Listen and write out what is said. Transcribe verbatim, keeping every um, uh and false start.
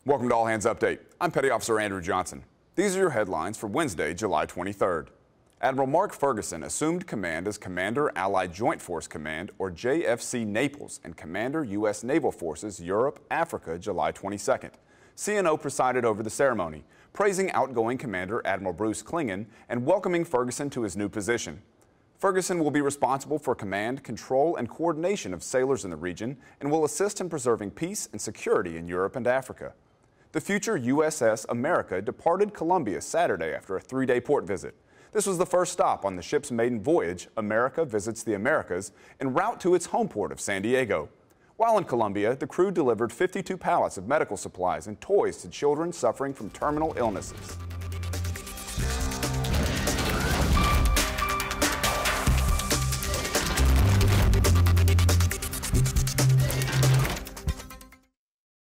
Welcome to All Hands Update. I'm Petty Officer Andrew Johnson. These are your headlines for Wednesday, July twenty-third. Admiral Mark Ferguson assumed command as Commander Allied Joint Force Command, or J F C Naples, and Commander U S Naval Forces Europe, Africa, July twenty-second. C N O presided over the ceremony, praising outgoing Commander Admiral Bruce Klingen and welcoming Ferguson to his new position. Ferguson will be responsible for command, control, and coordination of sailors in the region and will assist in preserving peace and security in Europe and Africa. The future U S S America departed Columbia Saturday after a three-day port visit. This was the first stop on the ship's maiden voyage, America Visits the Americas, en route to its home port of San Diego. While in Columbia, the crew delivered fifty-two pallets of medical supplies and toys to children suffering from terminal illnesses.